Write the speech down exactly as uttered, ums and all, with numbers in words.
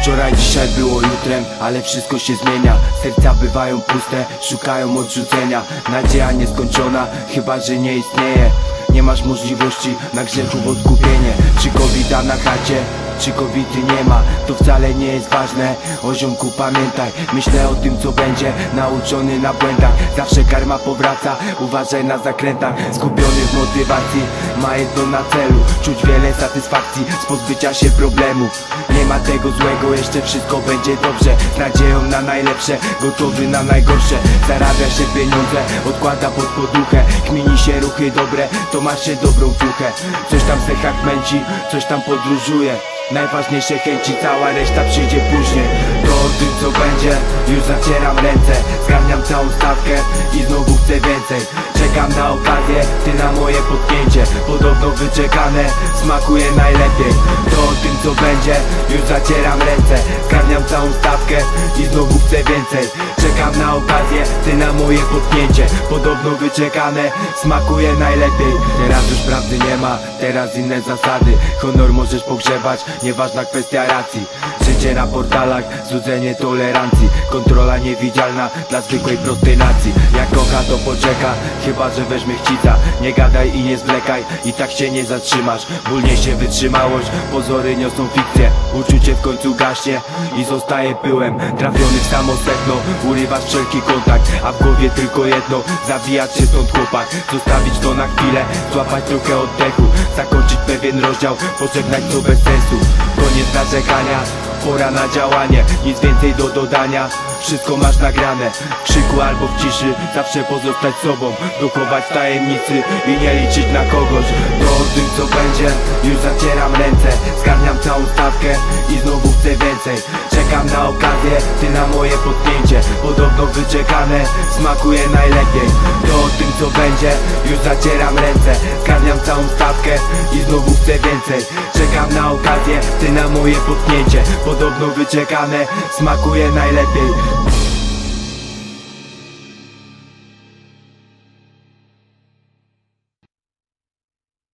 Wczoraj, dzisiaj było jutrem, ale wszystko się zmienia. Serca bywają puste, szukają odrzucenia. Nadzieja nieskończona, chyba że nie istnieje. Nie masz możliwości na grzechów odkupienie. Czy kowida na chacie, czy kobiety nie ma, to wcale nie jest ważne. O ziomku pamiętaj, myślę o tym co będzie. Nauczony na błędach, zawsze karma powraca. Uważaj na zakrętach, skupiony w motywacji. Ma jedno na celu, czuć wiele satysfakcji z pozbycia się problemu. Nie ma tego złego, jeszcze wszystko będzie dobrze. Z nadzieją na najlepsze, gotowy na najgorsze. Zarabia się pieniądze, odkłada pod poduchę. Kmini się ruchy dobre, to masz się dobrą fuchę. Coś tam se męci, coś tam podróżuje. Najważniejsze chęci, cała reszta przyjdzie później. To o tym co będzie, już zacieram ręce. Zgarniam całą stawkę i znowu chcę więcej. Czekam na okazję, ty na moje potknięcie. Podobno wyczekane, smakuje najlepiej. To o tym co będzie, już zacieram ręce. Zgarniam całą stawkę i znowu chcę więcej. Czekam na okazję, ty na moje potknięcie. Podobno wyczekane, smakuje najlepiej. Teraz już prawdy nie ma, teraz inne zasady. Honor możesz pogrzebać, nieważna kwestia racji. Życie na portalach, złudzenie tolerancji. Kontrola niewidzialna dla zwykłej prostej nacji. Jak kocha to poczeka, chyba że weźmie chcica. Nie gadaj i nie zwlekaj, i tak się nie zatrzymasz. Ból niesie wytrzymałość, pozory niosą fikcję. Uczucie w końcu gaśnie i zostaje pyłem. Trafiony w samo sedno, urywasz wszelki kontakt. A w głowie tylko jedno, zawijać się stąd chłopak. Zostawić to na chwilę, złapać trochę oddechu. Zakończyć pewien rozdział, pożegnać co bez sensu. Koniec narzekania, pora na działanie. Nic więcej do dodania, wszystko masz nagrane. W krzyku albo w ciszy, zawsze pozostać sobą. Dochować tajemnicy i nie liczyć na kogoś. To o tym co będzie, już zacieram ręce. Zgarniam całą stawkę i znowu chcę więcej. Czekam na okazję, ty na moje potknięcie. Podobno wyczekane, smakuje najlepiej. To o tym co będzie, już zacieram ręce. Zgarniam całą stawkę i znowu chcę więcej. Czekam na okazję, ty na moje potknięcie. Podobno wyczekane, smakuje najlepiej.